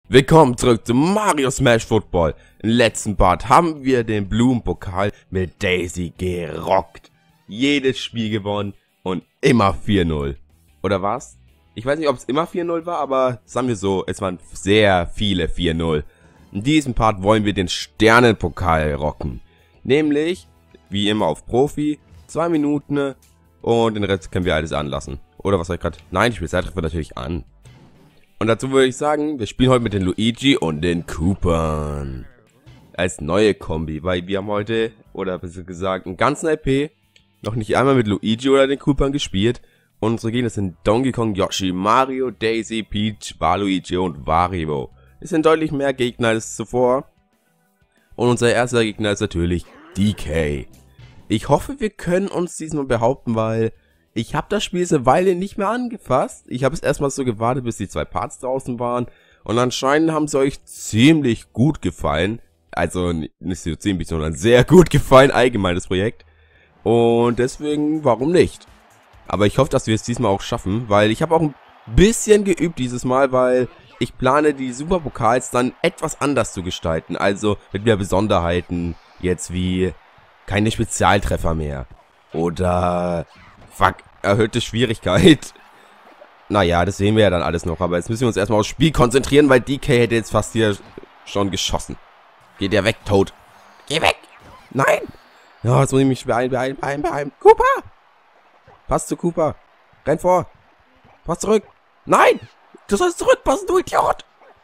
Willkommen zurück zu Mario Smash Football. Im letzten Part haben wir den Blumenpokal mit Daisy gerockt. Jedes Spiel gewonnen und immer 4-0. Oder was? Ich weiß nicht, ob es immer 4-0 war, aber sagen wir so, es waren sehr viele 4-0. In diesem Part wollen wir den Sternenpokal rocken. Nämlich, wie immer auf Profi, 2 Minuten und den Rest können wir alles anlassen. Oder was soll ich gerade? Nein, ich spiele Zeitreffer natürlich an. Und dazu würde ich sagen, wir spielen heute mit den Luigi und den Koopern. Als neue Kombi, weil wir haben heute, oder besser gesagt, einen ganzen LP noch nicht einmal mit Luigi oder den Koopern gespielt. Und unsere Gegner sind Donkey Kong, Yoshi, Mario, Daisy, Peach, Waluigi und Wario. Es sind deutlich mehr Gegner als zuvor. Und unser erster Gegner ist natürlich DK. Ich hoffe, wir können uns diesmal behaupten, weil ich habe das Spiel eine Weile nicht mehr angefasst. Ich habe es erstmal so gewartet, bis die 2 Parts draußen waren. Und anscheinend haben sie euch ziemlich gut gefallen. Also nicht so ziemlich, sondern sehr gut gefallen, allgemein das Projekt. Und deswegen, warum nicht? Aber ich hoffe, dass wir es diesmal auch schaffen, weil ich habe auch ein bisschen geübt dieses Mal, weil ich plane die Superpokals dann etwas anders zu gestalten. Also mit mehr Besonderheiten, jetzt wie keine Spezialtreffer mehr. Oder fuck, erhöhte Schwierigkeit. Naja, das sehen wir ja dann alles noch. Aber jetzt müssen wir uns erstmal aufs Spiel konzentrieren, weil DK hätte jetzt fast hier schon geschossen. Geht der weg, Toad. Geh weg. Nein. Ja, jetzt muss ich mich beeilen. Kooper. Pass zu Kooper. Renn vor. Pass zurück. Nein. Du sollst zurückpassen, du Idiot.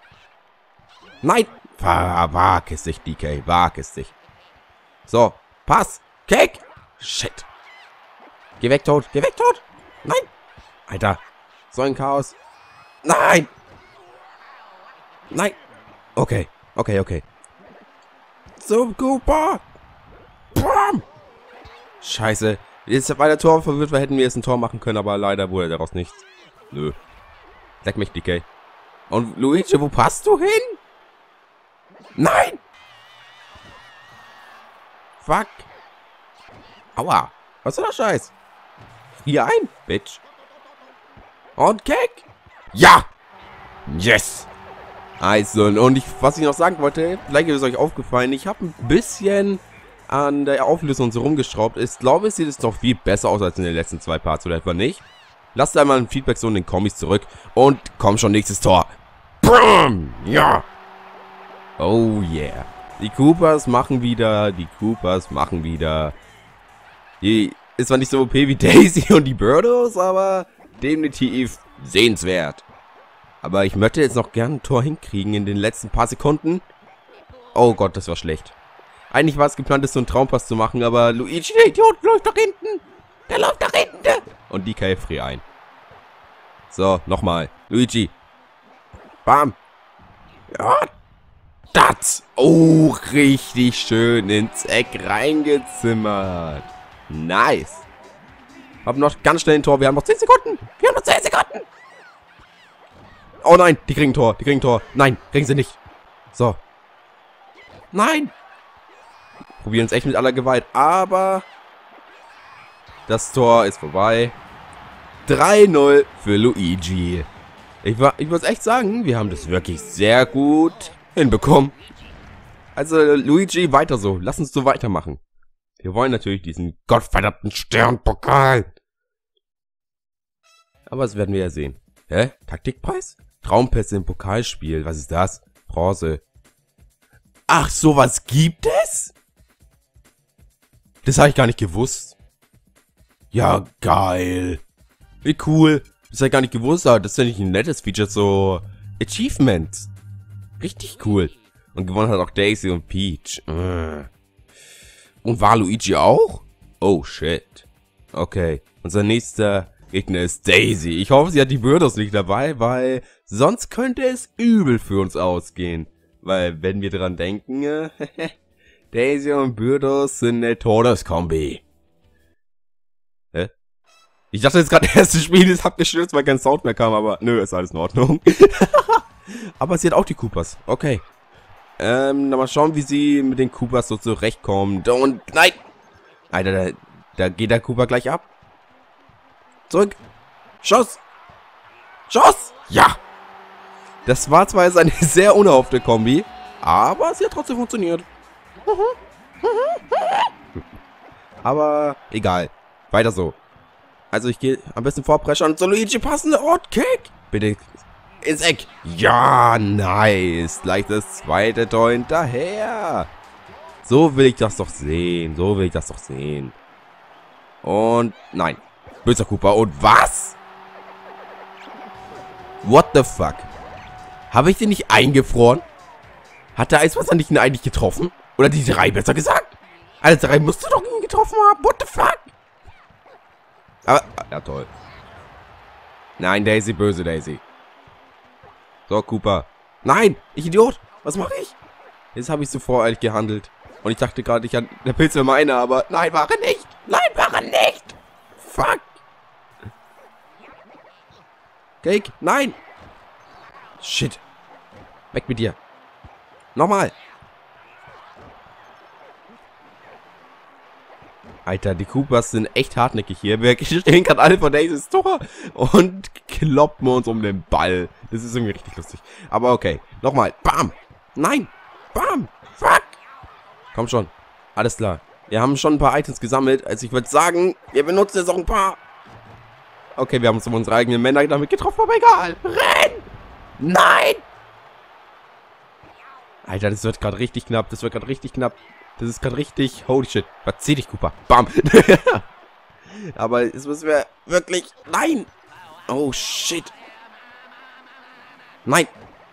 Nein. Wag es dich, DK. Wag es dich. So. Pass. Kick. Shit. Geh weg, Toad. Geh weg, Toad. Nein. Alter. So ein Chaos. Nein. Nein. Okay. So, Kooper. Bam. Scheiße. Jetzt bei der Tor verwirrt, weil hätten wir jetzt ein Tor machen können, aber leider wurde daraus nichts. Nö. Leck mich, DK. Und Luigi, wo passt du hin? Nein. Fuck. Aua. Was ist das Scheiß? Hier ein, Bitch. Und Kick. Ja. Yes. Also, und was ich noch sagen wollte, vielleicht ist es euch aufgefallen, ich habe ein bisschen an der Auflösung so rumgeschraubt. Ich glaube, es sieht jetzt noch viel besser aus als in den letzten 2 Parts, oder etwa nicht? Lasst einmal ein Feedback so in den Kommis zurück. Und komm schon, nächstes Tor. Brum. Ja. Oh yeah. Die Koopers machen wieder. Die ist zwar nicht so OP wie Daisy und die Birdos, aber definitiv sehenswert. Aber ich möchte jetzt noch gern ein Tor hinkriegen in den letzten paar Sekunden. Oh Gott, das war schlecht. Eigentlich war es geplant, so einen Traumpass zu machen, aber Luigi, der Idiot, läuft nach hinten. Der läuft nach hinten. Und die KF friert ein. So, nochmal. Luigi. Bam. Ja. Das. Oh, richtig schön ins Eck reingezimmert. Nice. Hab noch ganz schnell ein Tor. Wir haben noch 10 Sekunden. Oh nein, die kriegen ein Tor. Nein, kriegen sie nicht. So. Nein. Probieren es echt mit aller Gewalt. Aber das Tor ist vorbei. 3-0 für Luigi. Ich muss echt sagen, wir haben das wirklich sehr gut hinbekommen. Also Luigi, weiter so. Lass uns so weitermachen. Wir wollen natürlich diesen gottverdammten Sternpokal. Aber das werden wir ja sehen. Hä? Taktikpreis? Traumpässe im Pokalspiel. Was ist das? Bronze. Ach, sowas gibt es? Das habe ich gar nicht gewusst. Ja, geil. Wie cool. Das habe ich gar nicht gewusst, aber das ist ja nicht ein nettes Feature, so Achievements. Richtig cool. Und gewonnen hat auch Daisy und Peach. Und war Luigi auch? Oh, shit. Okay. Unser nächster Gegner ist Daisy. Ich hoffe, sie hat die Birdos nicht dabei, weil sonst könnte es übel für uns ausgehen. Weil, wenn wir dran denken, Daisy und Birdos sind eine Todeskombi. Hä? Ich dachte jetzt gerade, das erste Spiel ist abgestürzt, weil kein Sound mehr kam, aber nö, ist alles in Ordnung. Aber sie hat auch die Koopers. Okay. Dann mal schauen, wie sie mit den Koopers so zurechtkommen. Und nein! Alter, da geht der Kooper gleich ab. Zurück. Schuss. Ja! Das war zwar jetzt eine sehr unerhoffte Kombi, aber sie hat trotzdem funktioniert. Aber egal. Weiter so. Also ich gehe am besten vorpreschern und so Luigi passende Kick. Bitte ins Eck. Ja, nice. Gleich das zweite Tor hinterher. So will ich das doch sehen. So will ich das doch sehen. Und nein. Böser Cooper. Und was? What the fuck? Habe ich den nicht eingefroren? Hat der Eiswasser nicht ihn eigentlich getroffen? Oder die 3 besser gesagt? Alle 3 musst du doch ihn getroffen haben. What the fuck? Aber, ja toll. Nein, Daisy, böse Daisy. So, Cooper. Nein, ich Idiot. Was mache ich? Jetzt habe ich so voreilig gehandelt. Und ich dachte gerade, der Pilz wäre meiner, aber nein, war er nicht. Nein, war er nicht. Fuck. Cake, nein. Shit. Weg mit dir. Nochmal. Alter, die Coopers sind echt hartnäckig hier. Wir stehen gerade alle vor Daisys Tor und kloppen uns um den Ball. Das ist irgendwie richtig lustig. Aber okay. Nochmal. Bam. Nein. Bam. Fuck. Komm schon. Alles klar. Wir haben schon ein paar Items gesammelt. Also ich würde sagen, wir benutzen jetzt auch ein paar. Okay, wir haben uns um unsere eigenen Männer damit getroffen, aber egal. Renn! Nein! Alter, das wird gerade richtig knapp. Das wird gerade richtig knapp. Das ist gerade richtig... Holy shit. Verzieh dich, Cooper. Bam. Aber jetzt müssen wir wirklich... Nein! Oh, shit. Nein.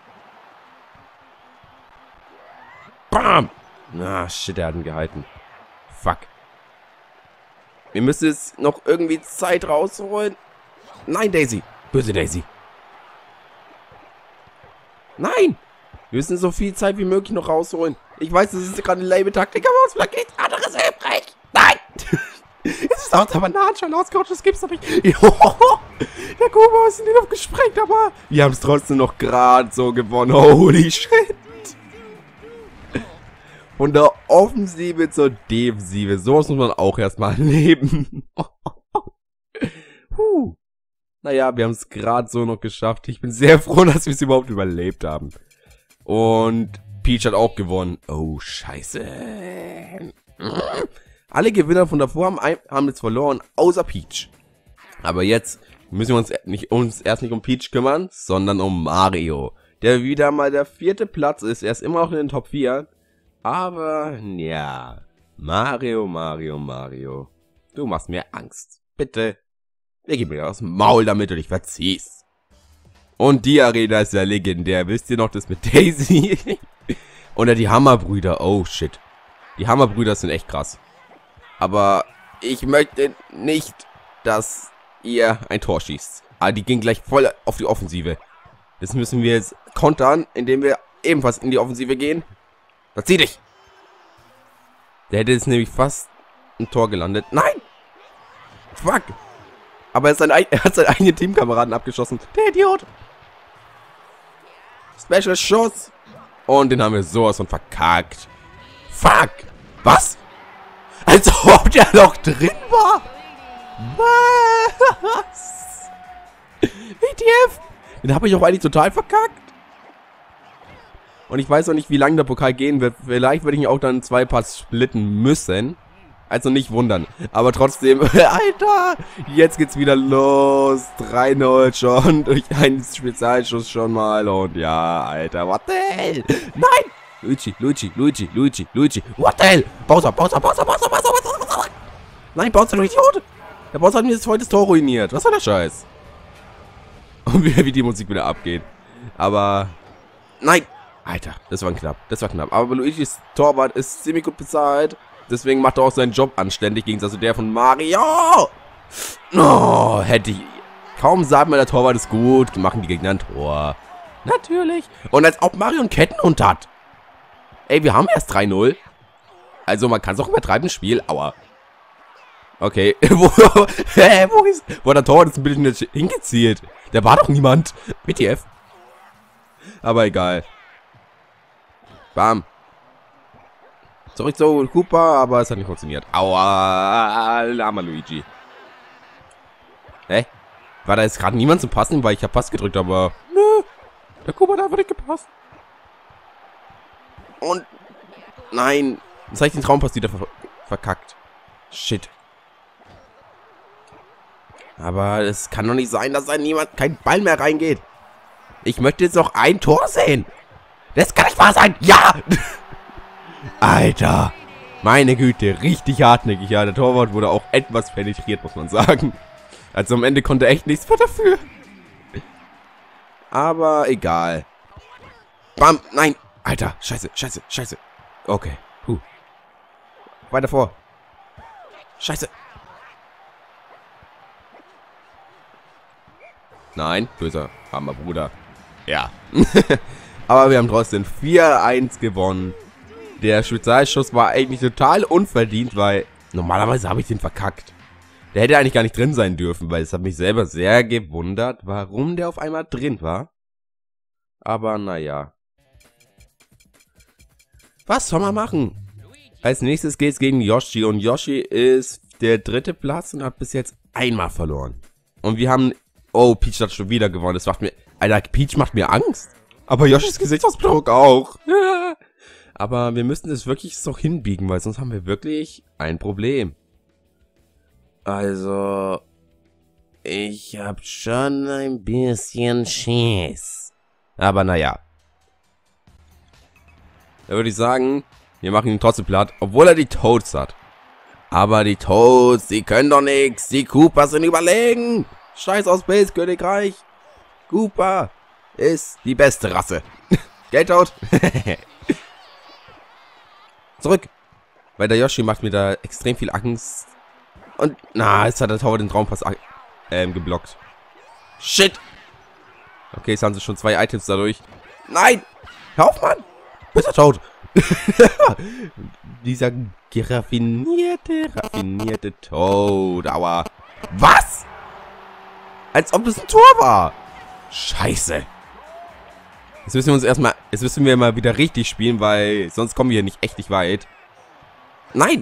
Bam. Ah, shit, er hat ihn gehalten. Fuck. Wir müssen jetzt noch irgendwie Zeit rausholen. Nein, Daisy. Böse Daisy. Nein. Wir müssen so viel Zeit wie möglich noch rausholen. Ich weiß, das ist gerade eine Label-Taktik, aber uns vielleicht nichts anderes übrig. Nein! Es ist auch der Bananenschal ausgerutscht, das gibt's doch nicht. Der Kuba ist in die Luft gesprengt, aber wir haben es trotzdem noch gerade so gewonnen. Holy shit! Von der Offensive zur Defensive. Sowas muss man auch erstmal erleben. Naja, wir haben es gerade so noch geschafft. Ich bin sehr froh, dass wir es überhaupt überlebt haben. Und Peach hat auch gewonnen. Oh, scheiße. Alle Gewinner von davor haben jetzt verloren, außer Peach. Aber jetzt müssen wir uns erst nicht um Peach kümmern, sondern um Mario. Der wieder mal der 4. Platz ist. Er ist immer noch in den Top 4. Aber, ja. Mario. Du machst mir Angst. Bitte. Wir geben mir das Maul, damit du dich verziehst. Und die Arena ist ja legendär. Wisst ihr noch das mit Daisy? Oder die Hammerbrüder. Oh, shit. Die Hammerbrüder sind echt krass. Aber ich möchte nicht, dass ihr ein Tor schießt. Aber die gehen gleich voll auf die Offensive. Das müssen wir jetzt kontern, indem wir ebenfalls in die Offensive gehen. Verzieh dich! Der hätte jetzt nämlich fast ein Tor gelandet. Nein! Fuck! Aber er hat seinen eigenen Teamkameraden abgeschossen. Der Idiot! Special Schuss! Und den haben wir sowas von verkackt. Fuck! Was? Als ob der noch drin war! Was? WTF! Den habe ich auch eigentlich total verkackt. Und ich weiß auch nicht, wie lange der Pokal gehen wird. Vielleicht würde ich ihn auch dann in 2 Parts splitten müssen. Also nicht wundern. Aber trotzdem, Alter, jetzt geht's wieder los. 3-0 schon. Durch einen Spezialschuss schon mal. Und ja, Alter, what the hell? Nein! Luigi. What the hell? Bowser. Nein, Bowser, du Idiot. Der Bowser hat mir das heute Tor ruiniert. Was war der Scheiß? Und wie die Musik wieder abgeht. Aber, nein. Alter, das war knapp. Aber Luigis Torwart ist ziemlich gut bezahlt. Deswegen macht er auch seinen Job anständig, gegen also der von Mario. Oh, hätte ich... Kaum sagt man, der Torwart ist gut, machen die Gegner ein Tor. Natürlich. Und als ob Mario einen Kettenhund hat. Ey, wir haben erst 3-0. Also man kann es auch übertreiben, das Spiel. Aua. Okay. Wo hat der Torwart jetzt ein bisschen nicht hingezielt? Der war doch niemand. WTF. Aber egal. Bam. Zurück zu Cooper, aber es hat nicht funktioniert. Aua, Lama Luigi. Hä? War da jetzt gerade niemand zum Passen, weil ich habe Pass gedrückt, aber... Nö. Der Kuba hat einfach nicht gepasst. Und nein. Jetzt habe ich den Traumpass wieder verkackt. Shit. Aber es kann doch nicht sein, dass da kein Ball mehr reingeht. Ich möchte jetzt noch ein Tor sehen. Das kann nicht wahr sein. Ja! Alter. Meine Güte, richtig hartnäckig. Ja, der Torwart wurde auch etwas penetriert, muss man sagen. Also am Ende konnte er echt nichts mehr dafür. Aber egal. Bam, nein. Alter, scheiße, scheiße, scheiße. Okay, weiter vor. Scheiße. Nein, böser, armer Bruder. Ja. Aber wir haben trotzdem 4-1 gewonnen. Der Spezialschuss war eigentlich total unverdient, weil normalerweise habe ich den verkackt. Der hätte eigentlich gar nicht drin sein dürfen, weil es hat mich selber sehr gewundert, warum der auf einmal drin war. Aber naja. Was soll man machen? Als nächstes geht es gegen Yoshi und Yoshi ist der 3. Platz und hat bis jetzt einmal verloren. Und wir haben... Oh, Peach hat schon wieder gewonnen. Das macht mir... Alter, Peach macht mir Angst. Aber Yoshis Gesichtsausdruck auch. Aber wir müssen das wirklich so hinbiegen, weil sonst haben wir wirklich ein Problem. Also... Ich hab schon ein bisschen Schiss. Aber naja. Da würde ich sagen, wir machen ihn trotzdem platt, obwohl er die Toads hat. Aber die Toads, die können doch nichts. Die Koopas sind überlegen. Scheiß aus Space Königreich. Koopa ist die beste Rasse. Gell, Toad? Zurück. Weil der Yoshi macht mir da extrem viel Angst. Und, na, jetzt hat der Toad den Traumpass geblockt. Shit. Okay, jetzt haben sie schon 2 Items dadurch. Nein. Hör auf, Mann. Böser Toad. Dieser raffinierte Toad. Aua. Was? Als ob das ein Tor war. Scheiße. Jetzt müssen wir mal wieder richtig spielen, weil sonst kommen wir hier nicht echt nicht weit. Nein.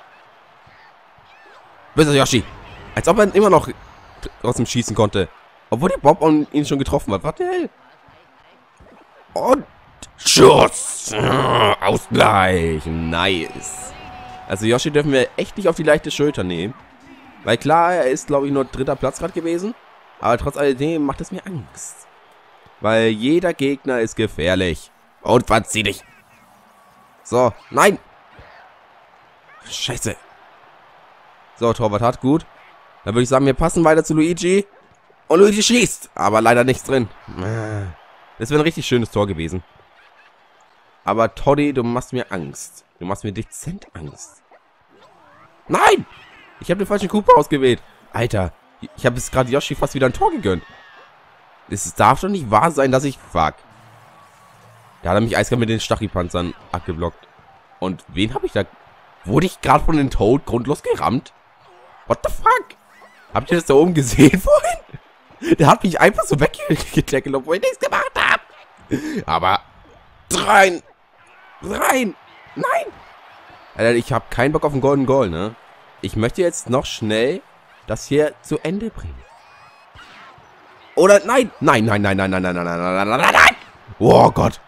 Böser Yoshi. Als ob er immer noch trotzdem schießen konnte. Obwohl der Bob ihn schon getroffen hat. Was der hell? Und Schuss. Ausgleich. Nice. Also Yoshi dürfen wir echt nicht auf die leichte Schulter nehmen. Weil klar, er ist, glaube ich, nur 3. Platz gerade gewesen. Aber trotz alledem macht es mir Angst. Weil jeder Gegner ist gefährlich. Und verzieh dich. So, nein. Scheiße. So, Torwart hat, gut. Dann würde ich sagen, wir passen weiter zu Luigi. Und Luigi schießt. Aber leider nichts drin. Das wäre ein richtig schönes Tor gewesen. Aber Toddy, du machst mir Angst. Du machst mir dezent Angst. Nein! Ich habe den falschen Koopa ausgewählt. Alter, ich habe jetzt gerade Yoshi fast wieder ein Tor gegönnt. Es darf doch nicht wahr sein, dass ich... Fuck. Da hat er mich eiskalt mit den Stachypanzern abgeblockt. Und wen habe ich da... Wurde ich gerade von den Toad grundlos gerammt? What the fuck? Habt ihr das da oben gesehen vorhin? Der hat mich einfach so weggetackelt, obwohl ich nichts gemacht habe. Aber... Rein! Nein! Alter, ich habe keinen Bock auf einen Golden Goal, ne? Ich möchte jetzt noch schnell das hier zu Ende bringen. Oder nein! Nein! Oh Gott!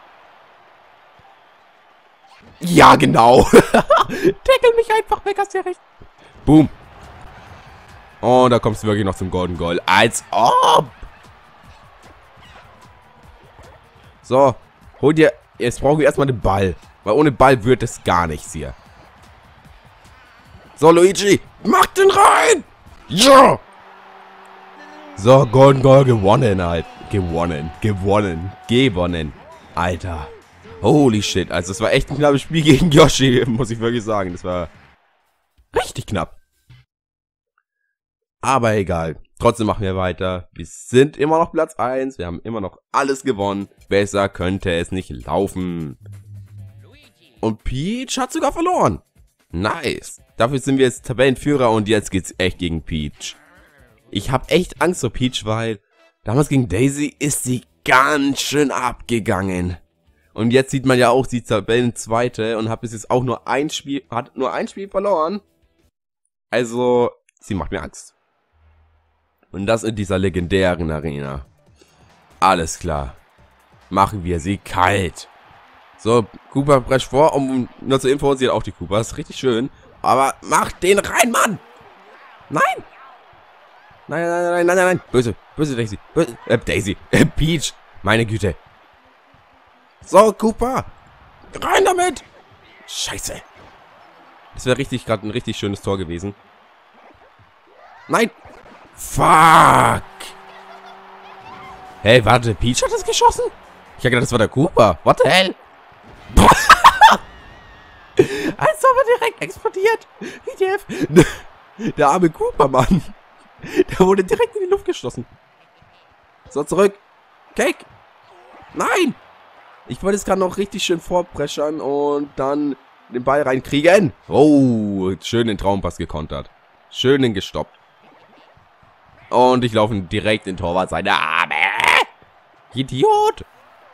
Ja, genau! Tackle mich einfach weg, hast du ja recht. Boom! Oh, da kommst du wirklich noch zum Golden Goal. Als ob! So, hol dir... Jetzt brauchen wir erstmal den Ball. Weil ohne Ball wird es gar nichts hier. So, Luigi, mach den rein! Ja! So, Golden Goal gewonnen halt. Gewonnen. Alter. Holy shit. Also, es war echt ein knappes Spiel gegen Yoshi, muss ich wirklich sagen. Das war richtig knapp. Aber egal. Trotzdem machen wir weiter. Wir sind immer noch Platz 1. Wir haben immer noch alles gewonnen. Besser könnte es nicht laufen. Und Peach hat sogar verloren. Nice. Dafür sind wir jetzt Tabellenführer und jetzt geht's echt gegen Peach. Ich habe echt Angst vor Peach, weil damals gegen Daisy ist sie ganz schön abgegangen. Und jetzt sieht man ja auch die Tabellenzweite und hat bis jetzt auch nur ein Spiel verloren. Also, sie macht mir Angst. Und das in dieser legendären Arena. Alles klar. machen wir sie kalt. So, Cooper prescht vor, um nur zur Info, sie hat auch die Cooper. Das ist richtig schön. Aber mach den rein, Mann! Nein! Nein, nein, nein, nein, nein, nein. Böse, böse Daisy. Böse, Daisy. Peach. Meine Güte. So, Cooper. Rein damit! Scheiße. Das wäre richtig gerade ein richtig schönes Tor gewesen. Nein! Fuck! Hey, warte, Peach hat das geschossen? Ich hab gedacht, das war der Cooper. What the hell? Als ob er direkt explodiert. Der arme Cooper, Mann. Der wurde direkt in die Luft geschossen. So, zurück. Cake. Nein! Ich wollte es gerade noch richtig schön vorpreschern und dann den Ball reinkriegen. Oh, schön den Traumpass gekontert. Schön den gestoppt. Und ich laufe direkt in Torwart seine Arme. Idiot.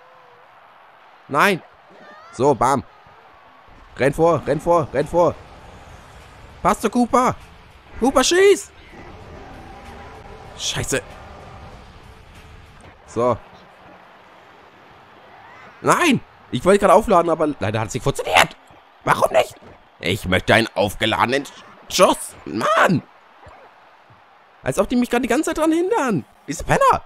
Nein. So, bam. Renn vor, renn vor, renn vor. Pass zu Cooper. Cooper, schieß. Scheiße. So. Nein. Ich wollte gerade aufladen, aber leider hat es nicht funktioniert. Warum nicht? Ich möchte einen aufgeladenen Schuss. Mann. Als ob die mich gerade die ganze Zeit dran hindern. Diese Penner.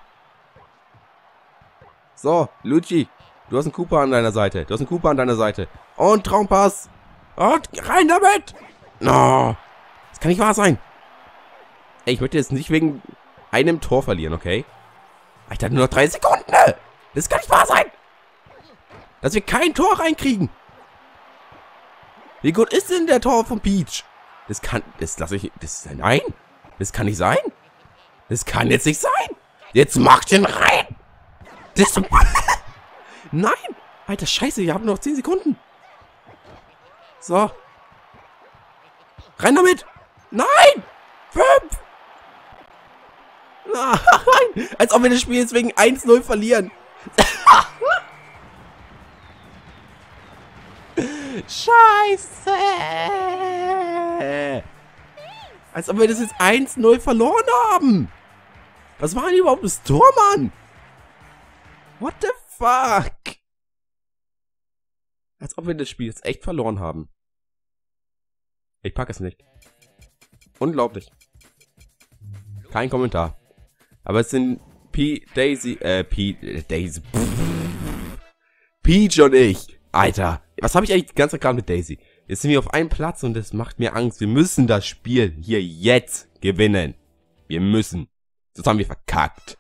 So, Luigi. Du hast einen Cooper an deiner Seite. Du hast einen Cooper an deiner Seite. Und Traumpass. Und rein damit. No. Das kann nicht wahr sein. Ey, ich möchte jetzt nicht wegen einem Tor verlieren, okay? Ich hatte nur noch 3 Sekunden. Das kann nicht wahr sein. Dass wir kein Tor reinkriegen. Wie gut ist denn der Tor von Peach? Nein. Das kann nicht sein. Das kann jetzt nicht sein. Jetzt mach den rein. Nein. Alter, scheiße, wir haben noch 10 Sekunden. So. Rein damit. Nein. 5. Nein. Als ob wir das Spiel jetzt wegen 1-0 verlieren. Scheiße. Als ob wir das jetzt 1-0 verloren haben. Was war denn überhaupt das Tor, Mann? What the fuck? Als ob wir das Spiel jetzt echt verloren haben. Ich pack es nicht. Unglaublich. Kein Kommentar. Aber es sind Daisy Peach und ich. Alter, was habe ich eigentlich die ganze Zeit gerade mit Daisy? Jetzt sind wir auf einem Platz und das macht mir Angst. Wir müssen das Spiel hier jetzt gewinnen. Wir müssen. Sonst haben wir verkackt.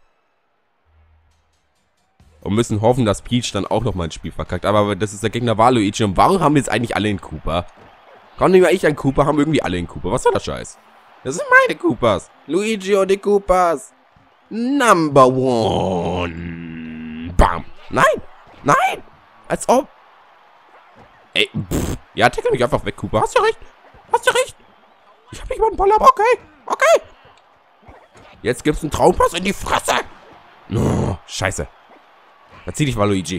Und müssen hoffen, dass Peach dann auch nochmal ein Spiel verkackt. Aber das ist der Gegner Waluigi. Und warum haben wir jetzt eigentlich alle einen Cooper? Kaum nicht mehr ich einen Cooper, haben irgendwie alle einen Cooper. Was soll der Scheiß? Das sind meine Coopers. Luigi und die Coopers. Number one. Bam. Nein. Nein. Als ob. Ey, ja, tackle mich einfach weg, Cooper. Hast du recht. Hast du recht. Ich hab nicht mal einen Ball, aber okay. Okay. Jetzt gibt's einen Traumpass in die Fresse. Oh, scheiße. Verzieh dich, Waluigi.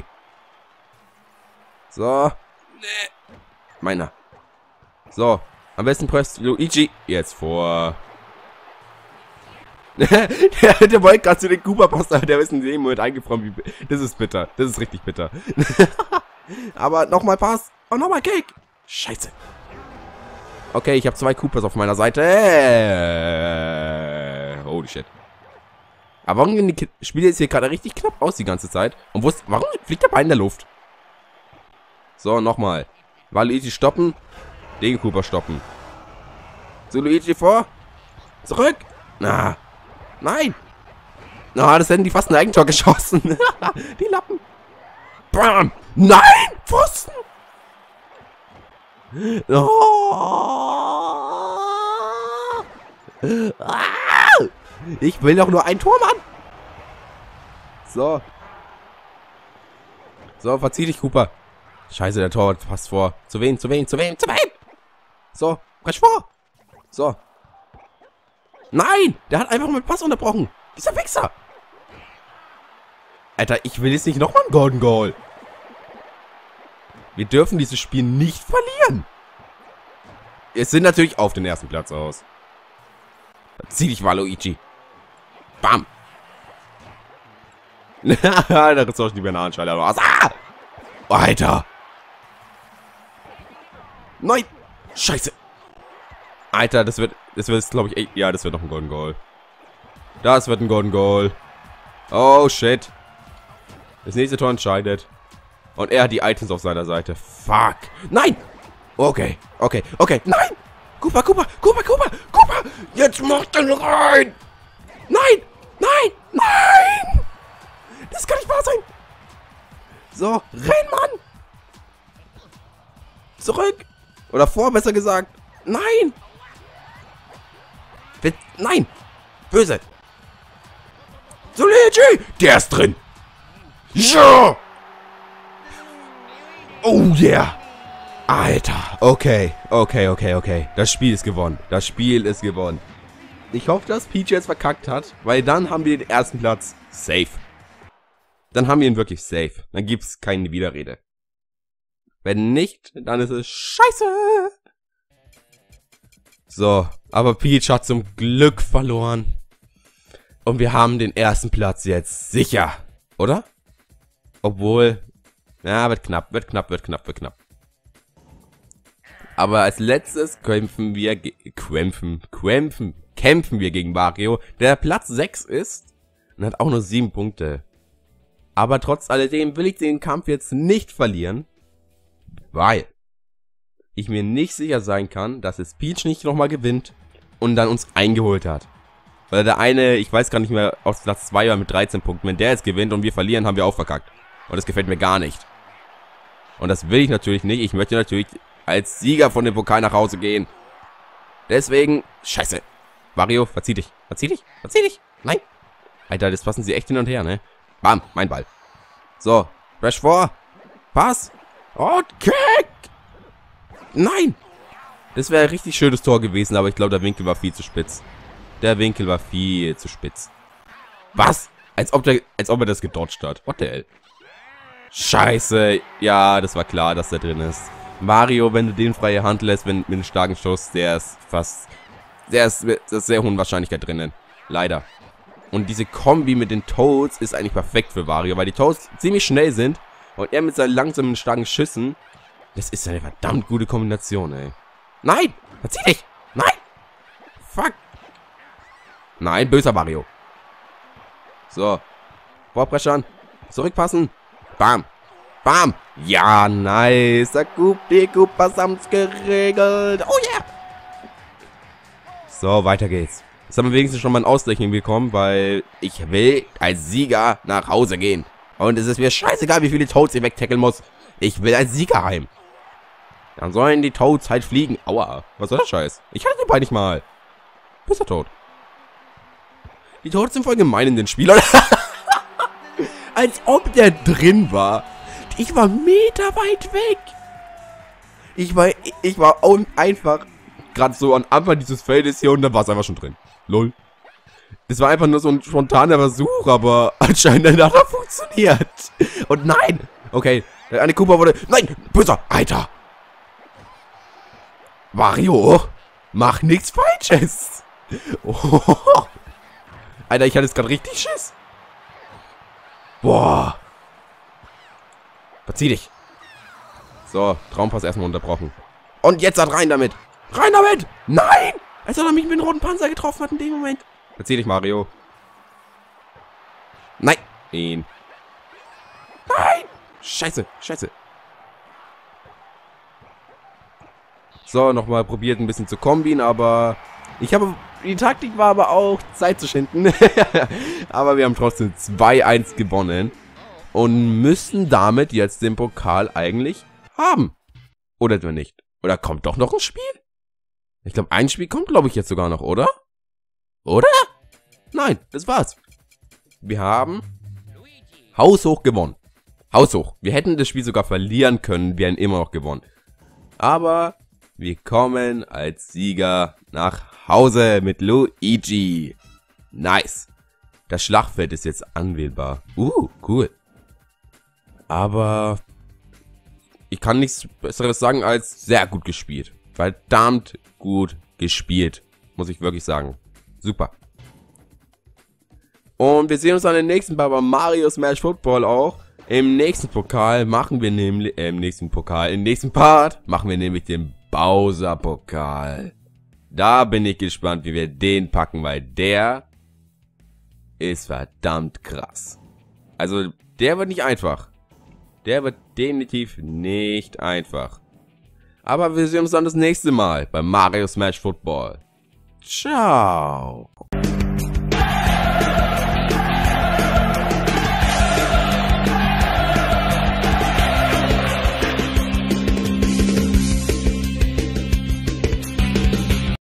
So. Nee. Meiner. So. Am besten presst Luigi jetzt vor. der wollte gerade zu den Cooper-Pass, aber der ist in dem Moment eingefroren. Das ist bitter. Das ist richtig bitter. Aber nochmal Pass. Und nochmal Kick. Scheiße. Okay, ich habe 2 Coopers auf meiner Seite. Holy shit. Aber warum die Spiele jetzt hier gerade richtig knapp aus die ganze Zeit? Und warum fliegt der Ball in der Luft? So, nochmal. Waluigi stoppen. Den Cooper stoppen. So, Luigi vor. Zurück. Na. Nein. Na, das hätten die fast ein Eigentor geschossen. Die Lappen. Bam. Nein. Pfosten. Oh. Ich will doch nur ein Tor, Mann. So. So, verzieh dich, Cooper. Scheiße, der Tor passt vor. Zu wem, zu wem, zu wem, zu wem? So, bresch vor. So. Nein, der hat einfach mit Pass unterbrochen. Dieser Wichser. Alter, ich will jetzt nicht nochmal einen Golden Goal. Wir dürfen dieses Spiel nicht verlieren. Es sind natürlich auf den ersten Platz aus. Zieh dich, Waluigi. Bam. Da ist doch die Bananenschale raus. Ah! Alter. Nein. Scheiße. Alter, das wird glaube ich, ja, das wird noch ein Golden Goal. Das wird ein Golden Goal. Oh, shit. Das nächste Tor entscheidet. Und er hat die Items auf seiner Seite. Fuck. Nein. Okay. Okay. Okay. Nein. Cooper. Jetzt mach den rein. Nein. Nein. Nein. Das kann nicht wahr sein. So. Renn, Mann. Zurück. Oder vor, besser gesagt. Nein. Nein. Böse. Soligi. Der ist drin. Ja. Oh yeah. Alter. Okay. Das Spiel ist gewonnen. Ich hoffe, dass Peach jetzt verkackt hat, weil dann haben wir den ersten Platz safe. Dann haben wir ihn wirklich safe. Dann gibt es keine Widerrede. Wenn nicht, dann ist es scheiße. So, aber Peach hat zum Glück verloren. Und wir haben den ersten Platz jetzt sicher. Oder? Obwohl, ja, wird knapp. Aber als letztes kämpfen wir gegen Mario, der Platz 6 ist und hat auch nur 7 Punkte. Aber trotz alledem will ich den Kampf jetzt nicht verlieren, weil ich mir nicht sicher sein kann, dass es Peach nicht nochmal gewinnt und dann uns eingeholt hat. Weil der eine, ich weiß gar nicht mehr, auf Platz 2 war mit 13 Punkten. Wenn der jetzt gewinnt und wir verlieren, haben wir auch verkackt. Und das gefällt mir gar nicht. Und das will ich natürlich nicht. Ich möchte natürlich als Sieger von dem Pokal nach Hause gehen. Deswegen, scheiße. Mario, verzieh dich. Nein. Alter, das passen sie echt hin und her, ne? Bam, mein Ball. So, Crash vor. Pass. Und Kick. Nein. Das wäre ein richtig schönes Tor gewesen, aber ich glaube, der Winkel war viel zu spitz. Was? Als ob er das gedodged hat. What the hell? Scheiße. Ja, das war klar, dass der drin ist. Mario, wenn du den freie Hand lässt, mit einem starken Schuss, der ist sehr hohen Wahrscheinlichkeit drinnen. Leider. Und diese Kombi mit den Toads ist eigentlich perfekt für Mario, weil die Toads ziemlich schnell sind und er mit seinen langsamen, starken Schüssen, das ist eine verdammt gute Kombination, ey. Nein! Verzieh dich! Nein! Fuck! Nein, böser Mario. So. Vorpreschern. Zurückpassen. Bam. Bam. Ja, nice. Der Koopas haben's geregelt. Oh yeah. So, weiter geht's. Jetzt haben wir wenigstens schon mal ein Ausgleich hinbekommen, weil ich will als Sieger nach Hause gehen. Und es ist mir scheißegal, wie viele Toads ich wegtackeln muss. Ich will als Sieger heim. Dann sollen die Toads halt fliegen. Aua. Was soll das Scheiß? Ich hatte den Ball nicht mal. Bist du tot? Die Toads sind voll gemein in den Spiel. Als ob der drin war. Ich war Meter weit weg. Ich war einfach gerade so am Anfang dieses Feldes hier und dann war es einfach schon drin. Lol. Das war einfach nur so ein spontaner Versuch, aber anscheinend hat er funktioniert. Und nein. Okay, der eine Koopa wurde... Nein, böser. Alter. Mario, mach nichts Falsches. Oh. Alter, ich hatte jetzt gerade richtig Schiss. Boah. Verzieh dich. So, Traumpass erstmal unterbrochen. Und jetzt hat rein damit. Rein damit! Nein! Als ob er mich mit dem roten Panzer getroffen hat in dem Moment. Verzieh dich, Mario. Nein! Nein! Scheiße, scheiße. So, nochmal probiert ein bisschen zu kombinieren, aber... Die Taktik war aber auch, Zeit zu schinden. Aber wir haben trotzdem 2-1 gewonnen. Und müssen damit jetzt den Pokal eigentlich haben. Oder etwa nicht? Oder kommt doch noch ein Spiel? Ich glaube, ein Spiel kommt, glaube ich, jetzt sogar noch, oder? Oder? Nein, das war's. Wir haben haushoch gewonnen. Haushoch. Wir hätten das Spiel sogar verlieren können, wir hätten immer noch gewonnen. Aber wir kommen als Sieger nach Hause mit Luigi. Nice. Das Schlachtfeld ist jetzt anwählbar. Cool. Aber ich kann nichts Besseres sagen als sehr gut gespielt. Verdammt gut gespielt. Muss ich wirklich sagen. Super. Und wir sehen uns dann im nächsten Mal bei Mario Smash Football auch. Im nächsten Pokal machen wir nämlich, im nächsten Part machen wir nämlich den Bowser Pokal. Da bin ich gespannt, wie wir den packen, weil der ist verdammt krass. Also, der wird nicht einfach. Der wird definitiv nicht einfach. Aber wir sehen uns dann das nächste Mal bei Mario Smash Football. Ciao.